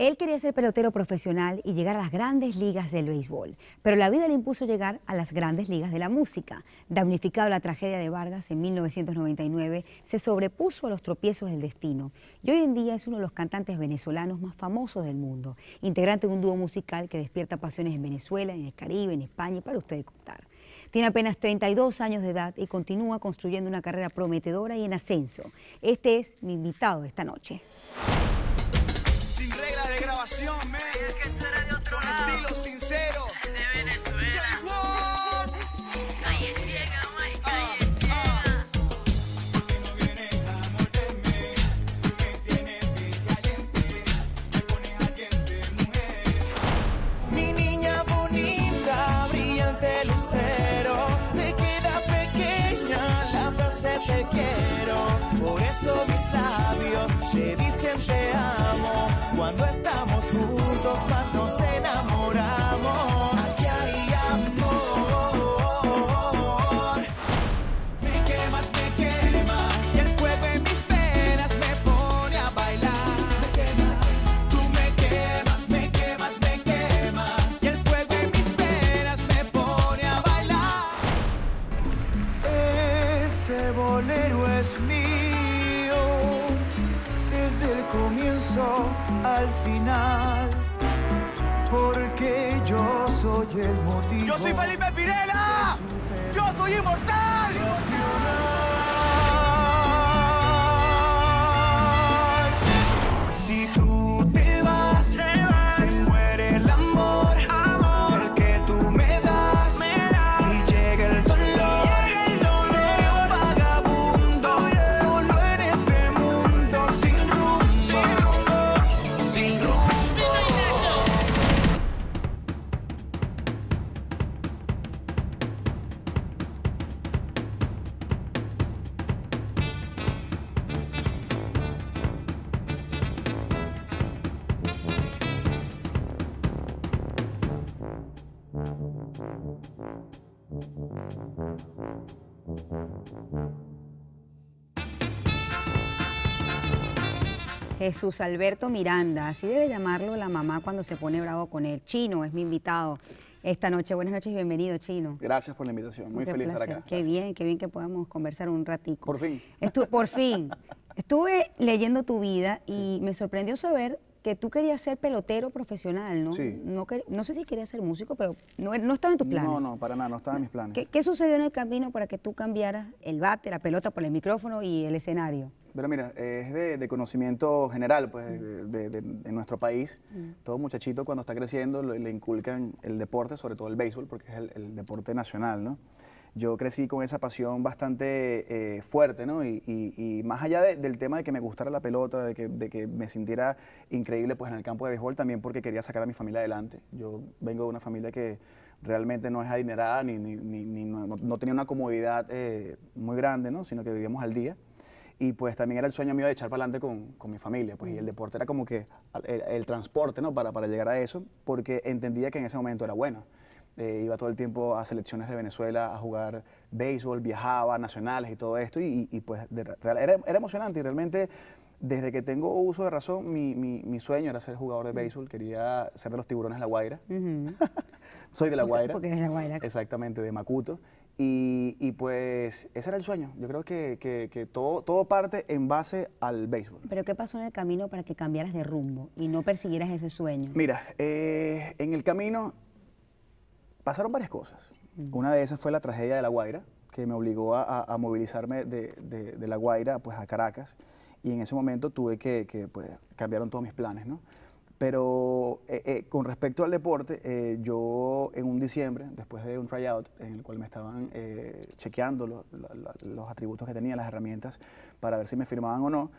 Él quería ser pelotero profesional y llegar a las grandes ligas del béisbol, pero la vida le impuso llegar a las grandes ligas de la música. Damnificado la tragedia de Vargas en 1999, se sobrepuso a los tropiezos del destino y hoy en día es uno de los cantantes venezolanos más famosos del mundo, integrante de un dúo musical que despierta pasiones en Venezuela, en el Caribe, en España y para ustedes contar. Tiene apenas 32 años de edad y continúa construyendo una carrera prometedora y en ascenso. Este es mi invitado de esta noche. Sin reglas de grabación, man. Con estilo sincero. De Venezuela. Say what? Calle ciega, may, calle ciega. Que no vienes a morderme. Tú me tienes bien caliente. Me pones ardiente, mujer. Mi niña bonita, brillante lucero. Se queda pequeña la frase te quiero. Por eso mis labios te dicen te amo. Cuando estamos juntos más nos enamoramos. Aquí hay amor. Me quemas y el fuego en mis penas me pone a bailar. Tú me quemas y el fuego en mis penas me pone a bailar. Ese bolero es mío desde el comienzo al final, porque yo soy el motivo. ¡Yo soy Felipe Pirela! ¡Yo soy inmortal! Si tú te vas, se muere el amor, el que tú me das, y llega el dolor. Seré un vagabundo, solo en este mundo, sin rumbo, sin rumbo. Jesús Alberto Miranda, así debe llamarlo la mamá cuando se pone bravo con él. Chino es mi invitado esta noche. Buenas noches y bienvenido, Chino. Gracias por la invitación, muy Qué feliz de estar placer. acá. Qué bien que podamos conversar un ratico. Por fin. Por fin. Estuve leyendo tu vida y me sorprendió saber que tú querías ser pelotero profesional, ¿no? Sí. No sé si querías ser músico, pero no estaba en tus planes. No, para nada, no estaba en mis planes. ¿Qué sucedió en el camino para que tú cambiaras el bate, la pelota por el micrófono y el escenario? Pero mira, es de conocimiento general pues, de nuestro país. Todo muchachito cuando está creciendo le inculcan el deporte, sobre todo el béisbol, porque es el deporte nacional, ¿no? Yo crecí con esa pasión bastante fuerte, ¿no? Y más allá del tema de que me gustara la pelota, de que me sintiera increíble pues, en el campo de béisbol, también porque quería sacar a mi familia adelante. Yo vengo de una familia que realmente no es adinerada, no tenía una comodidad muy grande, ¿no? Sino que vivíamos al día. Y pues también era el sueño mío de echar para adelante con mi familia, pues, y el deporte era como que el transporte, ¿no? para llegar a eso, porque entendía que en ese momento era bueno. Iba todo el tiempo a selecciones de Venezuela a jugar béisbol, viajaba a nacionales y todo esto, y pues era emocionante, y realmente desde que tengo uso de razón, mi sueño era ser jugador de béisbol, quería ser de los Tiburones de La Guaira. Soy de La Guaira. Porque eres de La Guaira. Exactamente, de Macuto. Y pues ese era el sueño. Yo creo que todo parte en base al béisbol. ¿Pero qué pasó en el camino para que cambiaras de rumbo y no persiguieras ese sueño? Mira, en el camino pasaron varias cosas. Una de esas fue la tragedia de La Guaira, que me obligó a movilizarme de La Guaira pues, a Caracas. Y en ese momento tuve pues, cambiaron todos mis planes, ¿no? Pero con respecto al deporte, yo en un diciembre, después de un tryout en el cual me estaban chequeando los atributos que tenía, las herramientas, para ver si me firmaban o no,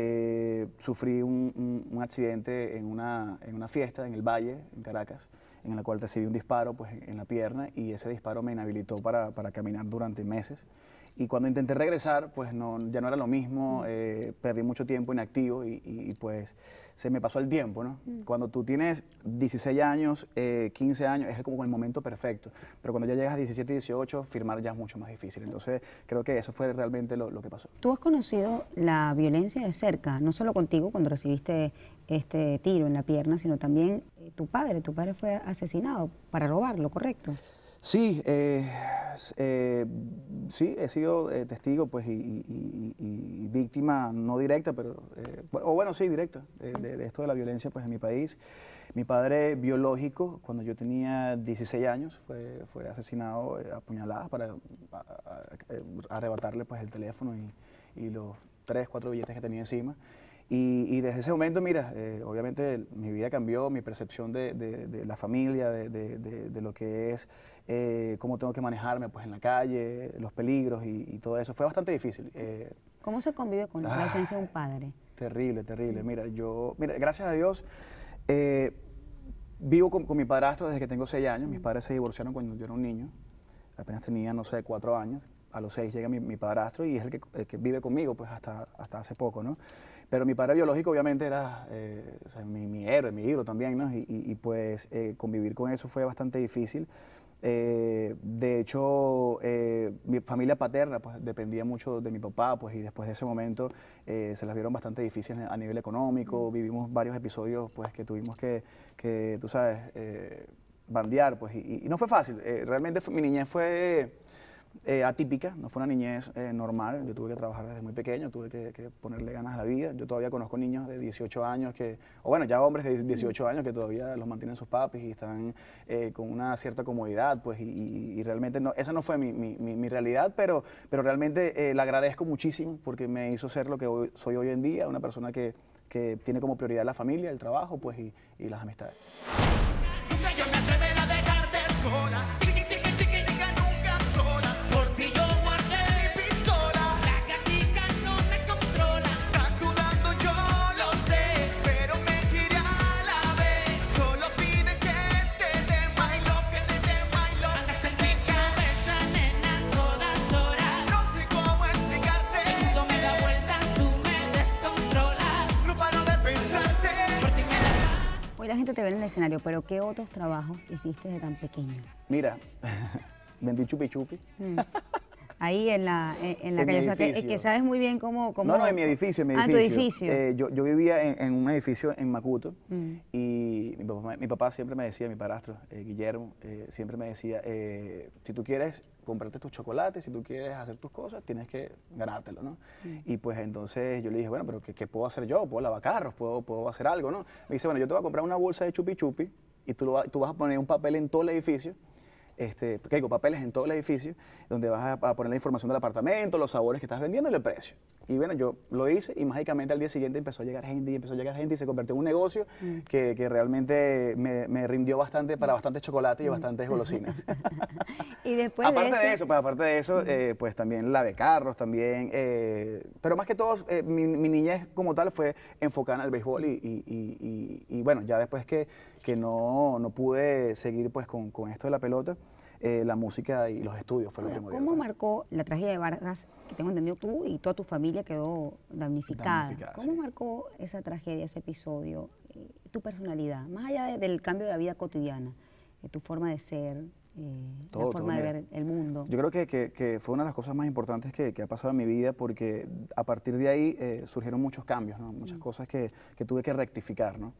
sufrí un accidente en una fiesta en el Valle, en Caracas, en la cual recibí un disparo pues, en la pierna, y ese disparo me inhabilitó para caminar durante meses. Y cuando intenté regresar, pues ya no era lo mismo, perdí mucho tiempo inactivo y pues se me pasó el tiempo, ¿no? Cuando tú tienes 16 años, 15 años, es como el momento perfecto, pero cuando ya llegas a 17, 18, firmar ya es mucho más difícil. Entonces creo que eso fue realmente lo que pasó. Tú has conocido la violencia de cerca, no solo contigo cuando recibiste este tiro en la pierna, sino también tu padre. Tu padre fue asesinado para robarlo, ¿correcto? Sí, sí, he sido testigo pues, y víctima no directa, pero, o bueno, sí, directa, de esto de la violencia pues, en mi país. Mi padre biológico, cuando yo tenía 16 años, fue asesinado a puñaladas para arrebatarle pues, el teléfono y los 3, 4 billetes que tenía encima. Y desde ese momento, mira, obviamente mi vida cambió, mi percepción de la familia, de lo que es, cómo tengo que manejarme pues, en la calle, los peligros y todo eso. Fue bastante difícil. ¿Cómo se convive con la ausencia de un padre? Terrible, terrible. Mira, gracias a Dios, vivo con mi padrastro desde que tengo 6 años. Mis padres se divorciaron cuando yo era un niño. Apenas tenía, no sé, 4 años. A los 6 llega mi padrastro y es el que vive conmigo pues hasta hace poco, ¿no? Pero mi padre biológico obviamente era o sea, mi héroe, mi ídolo también, ¿no? Pues convivir con eso fue bastante difícil. De hecho, mi familia paterna pues dependía mucho de mi papá, pues y después de ese momento se las vieron bastante difíciles a nivel económico. Vivimos varios episodios pues que tuvimos que tú sabes, bandear, pues y no fue fácil. Realmente mi niñez fue atípica, no fue una niñez normal. Yo tuve que trabajar desde muy pequeño, tuve que ponerle ganas a la vida. Yo todavía conozco niños de 18 años o bueno, ya hombres de 18 años que todavía los mantienen sus papis y están con una cierta comodidad, pues, y realmente esa no fue mi realidad, pero realmente la agradezco muchísimo porque me hizo ser lo que soy hoy en día, una persona que tiene como prioridad la familia, el trabajo, pues, y las amistades. Nunca yo me atreveré a dejarte sola. Chiqui, chiqui, chiquitica, nunca sola. Por ti yo guardé mi pistola. La gatica no me controla. Está dudando, yo lo sé, pero me quiere a la vez. Solo pide que te dé my love, que te dé my love. Andas en mi cabeza, nena, todas horas. No sé cómo explicarte. El mundo me da vueltas, tú me descontrolas. No paro de pensarte. Por ti me da. Hoy la gente te ve en el escenario, pero ¿qué otros trabajos hiciste desde tan pequeño? Mira, vendí chupi chupi. Ahí en la En calle, mi o sea, que edificio. sabes muy bien cómo... No, en mi edificio, en mi Ah, en tu edificio. edificio. Yo vivía en un edificio en Macuto y mi papá siempre me decía, mi padrastro, Guillermo, siempre me decía, si tú quieres comprarte tus chocolates, si tú quieres hacer tus cosas, tienes que ganártelo, ¿no? Y pues entonces yo le dije, bueno, pero ¿qué puedo hacer yo? ¿Puedo lavar carros? ¿Puedo hacer algo, no? Me dice, bueno, yo te voy a comprar una bolsa de chupi chupi y tú vas a poner un papel en todo el edificio, papeles en todo el edificio, donde vas a poner la información del apartamento, los sabores que estás vendiendo y el precio. Y bueno, yo lo hice y mágicamente al día siguiente empezó a llegar gente y se convirtió en un negocio que realmente me rindió bastante para bastantes chocolates y bastantes golosinas. Y después Aparte de eso, pues también lavé carros, también, pero más que todo, mi niñez como tal fue enfocada en el béisbol y bueno, ya después que no pude seguir pues con esto de la pelota, la música y los estudios fue lo primordial. ¿Cómo marcó la tragedia de Vargas, que tengo entendido tú y toda tu familia quedó damnificada? ¿Cómo sí. marcó esa tragedia, ese episodio, tu personalidad, más allá del cambio de la vida cotidiana, tu forma de ser, la forma de mira, ver el mundo? Yo creo que fue una de las cosas más importantes que ha pasado en mi vida porque a partir de ahí surgieron muchos cambios, ¿no? Muchas cosas que tuve que rectificar, ¿no?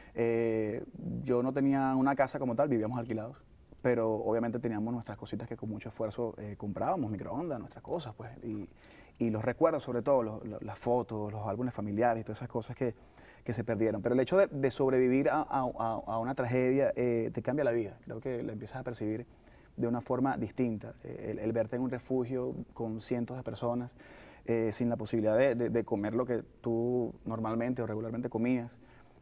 Yo no tenía una casa como tal, vivíamos alquilados, pero obviamente teníamos nuestras cositas que con mucho esfuerzo comprábamos, microondas, nuestras cosas, pues, y los recuerdos, sobre todo, las fotos, los álbumes familiares y todas esas cosas que se perdieron. Pero el hecho de sobrevivir a una tragedia te cambia la vida. Creo que la empiezas a percibir de una forma distinta. El verte en un refugio con cientos de personas, sin la posibilidad de comer lo que tú normalmente o regularmente comías,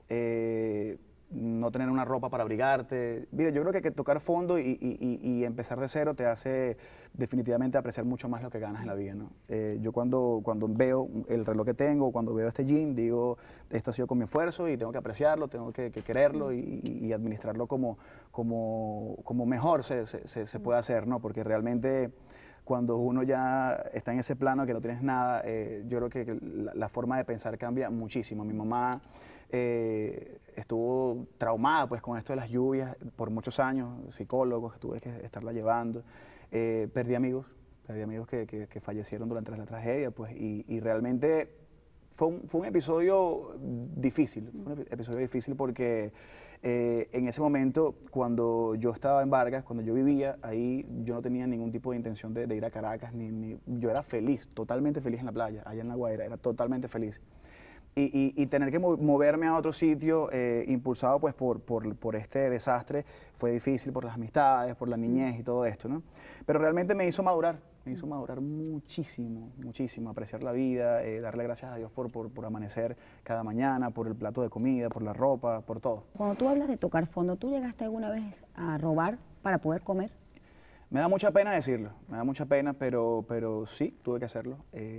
no tener una ropa para abrigarte. Mira, yo creo que tocar fondo y empezar de cero te hace definitivamente apreciar mucho más lo que ganas en la vida, ¿no? Yo cuando veo el reloj que tengo, cuando veo este gym, digo, esto ha sido con mi esfuerzo y tengo que apreciarlo, tengo que quererlo y administrarlo como mejor se puede hacer, ¿no? Porque realmente cuando uno ya está en ese plano que no tienes nada, yo creo que la forma de pensar cambia muchísimo. Mi mamá estuvo traumada pues, con esto de las lluvias por muchos años, psicólogos, tuve que estarla llevando. Perdí amigos que fallecieron durante la tragedia, pues, y realmente fue un episodio difícil, porque en ese momento, cuando yo estaba en Vargas, cuando yo vivía ahí, yo no tenía ningún tipo de intención de ir a Caracas, yo era feliz, totalmente feliz en la playa, allá en La Guaira, era totalmente feliz. Y tener que moverme a otro sitio, impulsado pues por este desastre, fue difícil por las amistades, por la niñez y todo esto, ¿no? Pero realmente me hizo madurar muchísimo, muchísimo, apreciar la vida, darle gracias a Dios por amanecer cada mañana, por el plato de comida, por la ropa, por todo. Cuando tú hablas de tocar fondo, ¿tú llegaste alguna vez a robar para poder comer? Me da mucha pena decirlo, me da mucha pena, pero sí, tuve que hacerlo.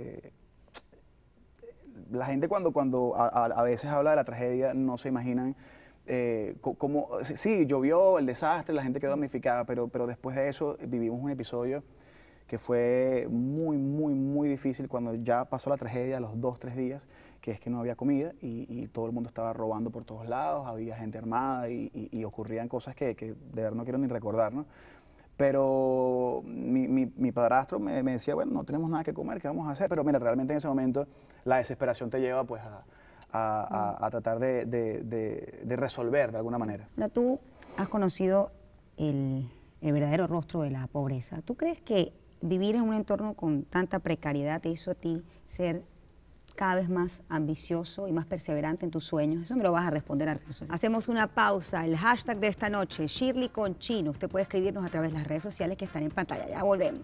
La gente cuando a veces habla de la tragedia no se imaginan cómo, sí, llovió, el desastre, la gente quedó damnificada, pero después de eso vivimos un episodio que fue muy difícil cuando ya pasó la tragedia a los 2 o 3 días, que es que no había comida y todo el mundo estaba robando por todos lados, había gente armada y ocurrían cosas que de verdad no quiero ni recordar, ¿no? Pero mi padrastro me decía, bueno, no tenemos nada que comer, ¿qué vamos a hacer? Pero mira, realmente en ese momento la desesperación te lleva pues a tratar de resolver de alguna manera. Ahora, tú has conocido el verdadero rostro de la pobreza. ¿Tú crees que vivir en un entorno con tanta precariedad te hizo a ti ser cada vez más ambicioso y más perseverante en tus sueños? Eso me lo vas a responder a redes sociales. Hacemos una pausa. El hashtag de esta noche, Shirley con Chino. Usted puede escribirnos a través de las redes sociales que están en pantalla. Ya volvemos.